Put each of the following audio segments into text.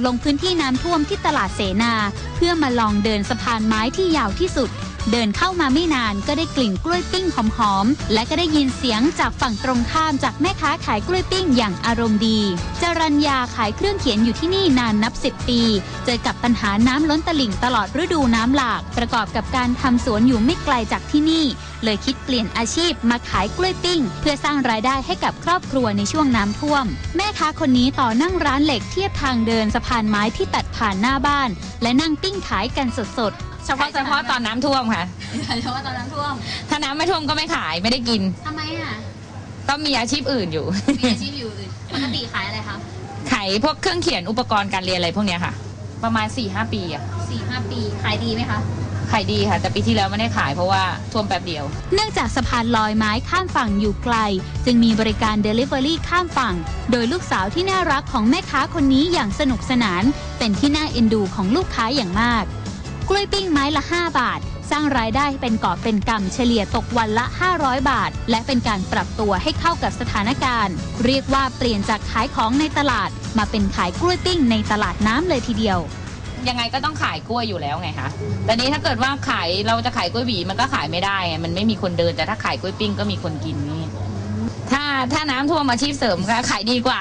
ลงพื้นที่น้ำท่วมที่ตลาดเสนาเพื่อมาลองเดินสะพานไม้ที่ยาวที่สุดเดินเข้ามาไม่นานก็ได้กลิ่นกล้วยปิ้งหอมๆและก็ได้ยินเสียงจากฝั่งตรงข้ามจากแม่ค้าขายกล้วยปิ้งอย่างอารมณ์ดีจรัญญาขายเครื่องเขียนอยู่ที่นี่นานนับ10 ปีเจอกับปัญหาน้ำล้นตลิ่งตลอดฤดูน้ำหลากประกอบกับการทำสวนอยู่ไม่ไกลจากที่นี่เลยคิดเปลี่ยนอาชีพมาขายกล้วยปิ้งเพื่อสร้างรายได้ให้กับครอบครัวในช่วงน้ำท่วมแม่ค้าคนนี้ต่อนั่งร้านเหล็กเทียบทางเดินสะพานไม้ที่ตัดผ่านหน้าบ้านและนั่งปิ้งขายกันสดเฉพาะตอนน้ำท่วมค่ะเฉพาะตอนน้ำท่วมถ้าน้ำไม่ท่วมก็ไม่ขายไม่ได้กินทำไมอ่ะก็มีอาชีพอื่นอยู่มีอาชีพอื่นปกติขายอะไรคะขายพวกเครื่องเขียนอุปกรณ์การเรียนอะไรพวกนี้ค่ะประมาณ 4-5 ปีอะ 4-5 ปีขายดีไหมคะขายดีค่ะแต่ปีที่แล้วไม่ได้ขายเพราะว่าท่วมแป๊บเดียวเนื่องจากสะพานลอยไม้ข้ามฝั่งอยู่ไกลจึงมีบริการ Delivery ข้ามฝั่งโดยลูกสาวที่น่ารักของแม่ค้าคนนี้อย่างสนุกสนานเป็นที่น่าเอ็นดูของลูกค้าอย่างมากกล้วยปิ้งไม้ละ5 บาทสร้างรายได้เป็นกอบเป็นกำเฉลี่ยตกวันละ500 บาทและเป็นการปรับตัวให้เข้ากับสถานการณ์เรียกว่าเปลี่ยนจากขายของในตลาดมาเป็นขายกล้วยปิ้งในตลาดน้ำเลยทีเดียวยังไงก็ต้องขายกล้วยอยู่แล้วไงคะแต่นี้ถ้าเกิดว่าเราจะขายกล้วยหวีมันก็ขายไม่ได้ไงมันไม่มีคนเดินแต่ถ้าขายกล้วยปิ้งก็มีคนกินนี่ถ้าน้ำท่วมอาชีพเสริมก็ขายดีกว่า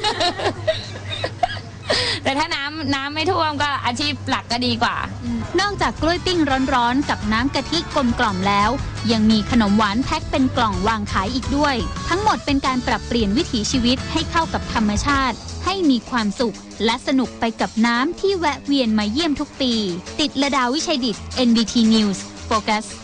แต่ถ้าน้ำไม่ท่วมก็อาชีพหลักก็ดีกว่านอกจากกล้วยปิ้งร้อนๆกับน้ำกะทิกลมกล่อมแล้วยังมีขนมหวานแพ็คเป็นกล่องวางขายอีกด้วยทั้งหมดเป็นการปรับเปลี่ยนวิถีชีวิตให้เข้ากับธรรมชาติให้มีความสุขและสนุกไปกับน้ำที่แวะเวียนมาเยี่ยมทุกปีติดระดาวิชัยดิษฐ์ NBT News Focus